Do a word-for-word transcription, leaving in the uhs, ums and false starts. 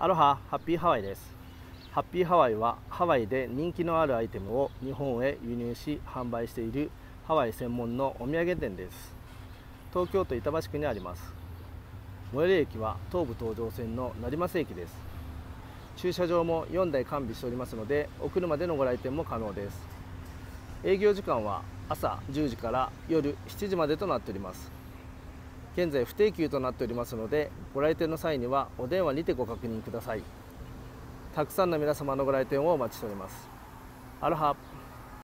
アロハ、ハッピーハワイです。ハッピーハワイはハワイで人気のあるアイテムを日本へ輸入し販売しているハワイ専門のお土産店です。東京都板橋区にあります。最寄り駅は東武東上線の成増駅です。駐車場もよんだい完備しておりますので、お車でのご来店も可能です。営業時間は朝じゅうじから夜しちじまでとなっております。現在不定休となっておりますので、ご来店の際にはお電話にてご確認ください。たくさんの皆様のご来店をお待ちしております。アロハ。